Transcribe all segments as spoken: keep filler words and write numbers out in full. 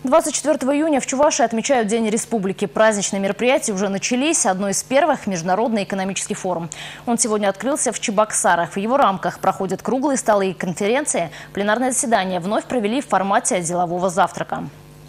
двадцать четвёртого июня в Чувашии отмечают День Республики. Праздничные мероприятия уже начались. Одно из первых – Международный экономический форум. Он сегодня открылся в Чебоксарах. В его рамках проходят круглые столы и конференции. Пленарное заседание вновь провели в формате делового завтрака.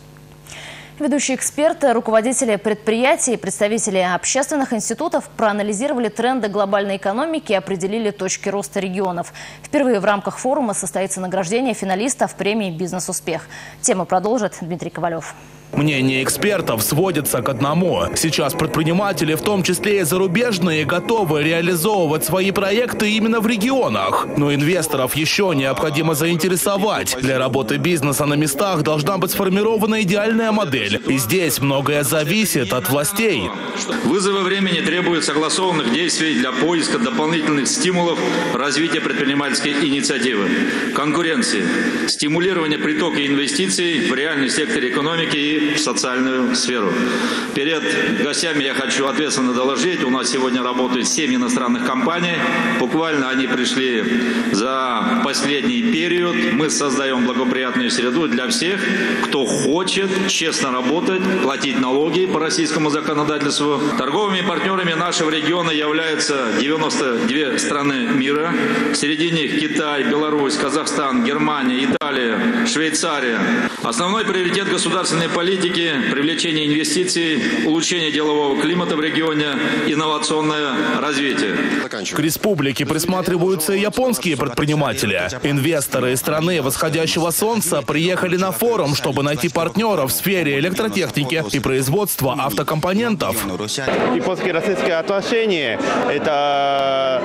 Ведущие эксперты, руководители предприятий и представители общественных институтов проанализировали тренды глобальной экономики и определили точки роста регионов. Впервые в рамках форума состоится награждение финалистов премии «Бизнес-успех». Тему продолжит Дмитрий Ковалев. Мнение экспертов сводится к одному. Сейчас предприниматели, в том числе и зарубежные, готовы реализовывать свои проекты именно в регионах. Но инвесторов еще необходимо заинтересовать. Для работы бизнеса на местах должна быть сформирована идеальная модель. И здесь многое зависит от властей. Вызовы времени требуют согласованных действий для поиска дополнительных стимулов развития предпринимательской инициативы, конкуренции, стимулирования притока инвестиций в реальный сектор экономики и в социальную сферу. Перед гостями я хочу ответственно доложить, у нас сегодня работают семь иностранных компаний. Буквально они пришли за последний период. Мы создаем благоприятную среду для всех, кто хочет честно работать, платить налоги по российскому законодательству. Торговыми партнерами нашего региона являются девяносто две страны мира. Среди них Китай, Беларусь, Казахстан, Германия, Италия, Швейцария. Основной приоритет государственной политики – привлечение инвестиций, улучшение делового климата в регионе, инновационное развитие. К республике присматриваются и японские предприниматели. Инвесторы из страны восходящего солнца приехали на форум, чтобы найти партнеров в сфере электротехники и производства автокомпонентов. Японско-российские отношения – это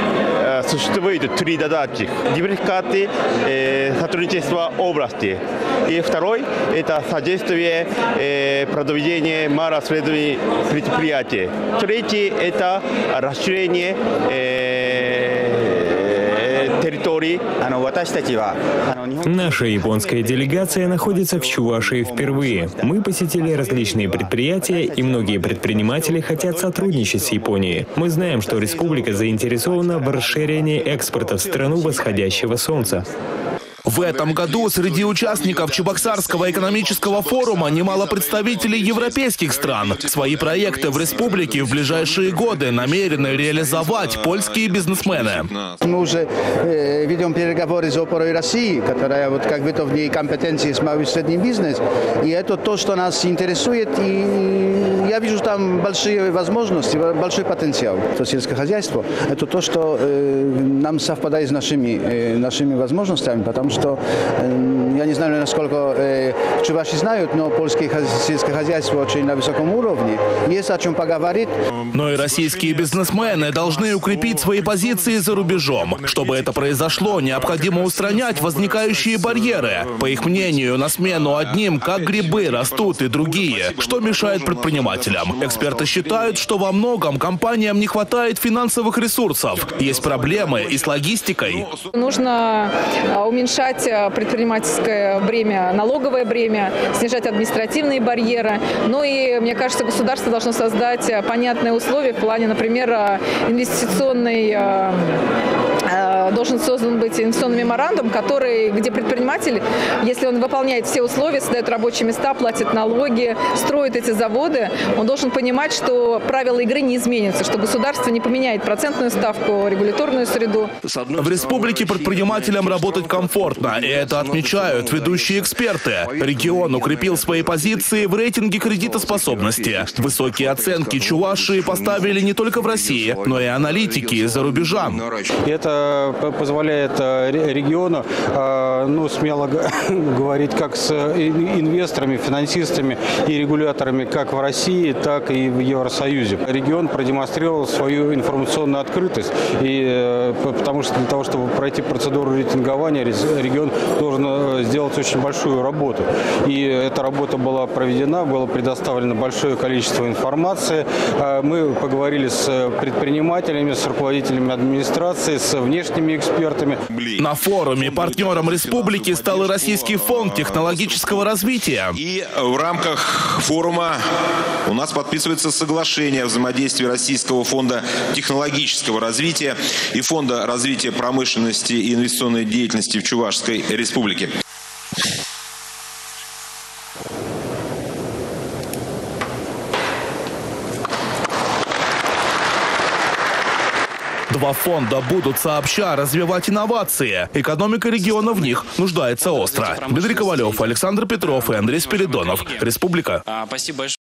существует три задачи: диверсификации, э, сотрудничество области. И второй – это содействие э, продвижения малосредних предприятий. Третий – это расширение э, территории. Наша японская делегация находится в Чувашии впервые. Мы посетили различные предприятия, и многие предприниматели хотят сотрудничать с Японией. Мы знаем, что республика заинтересована в расширении экспорта в страну восходящего солнца. В этом году среди участников Чебоксарского экономического форума немало представителей европейских стран. Свои проекты в республике в ближайшие годы намерены реализовать польские бизнесмены. Мы уже э, ведем переговоры с опорой России, которая вот как бы то в ней компетенции с малым и средним бизнесом. И это то, что нас интересует. И я вижу там большие возможности, большой потенциал. То сельское хозяйство – это то, что э, нам совпадает с нашими, э, нашими возможностями, потому что что, я не знаю, насколько э, в Чувашии знают, но польское сельское хозяйство очень на высоком уровне. Есть о чем поговорить. Но и российские бизнесмены должны укрепить свои позиции за рубежом. Чтобы это произошло, необходимо устранять возникающие барьеры. По их мнению, на смену одним, как грибы, растут и другие. Что мешает предпринимателям? Эксперты считают, что во многом компаниям не хватает финансовых ресурсов. Есть проблемы и с логистикой. Нужно уменьшать предпринимательское бремя, налоговое бремя, снижать административные барьеры. Ну и, мне кажется, государство должно создать понятные условия в плане, например, инвестиционной... Должен создан быть инвестиционный меморандум, который, где предприниматель, если он выполняет все условия, создает рабочие места, платит налоги, строит эти заводы, он должен понимать, что правила игры не изменятся, что государство не поменяет процентную ставку, регуляторную среду. В республике предпринимателям работать комфортно, и это отмечают ведущие эксперты. Регион укрепил свои позиции в рейтинге кредитоспособности. Высокие оценки Чувашии поставили не только в России, но и аналитики из-за рубежа. Это позволяет региону, ну, смело говорить как с инвесторами, финансистами и регуляторами как в России, так и в Евросоюзе. Регион продемонстрировал свою информационную открытость, и потому что для того, чтобы пройти процедуру рейтингования, регион должен сделать очень большую работу. И эта работа была проведена, было предоставлено большое количество информации. Мы поговорили с предпринимателями, с руководителями администрации, с внешними экспертами. На форуме партнером республики стал и Российский фонд технологического развития. И в рамках форума у нас подписывается соглашение о взаимодействии Российского фонда технологического развития и Фонда развития промышленности и инвестиционной деятельности в Чувашской республике. Два фонда будут сообща развивать инновации. Экономика региона в них нуждается остро. Дмитрий Ковалев, Александр Петров и Андрей Спиридонов. Республика. Спасибо большое.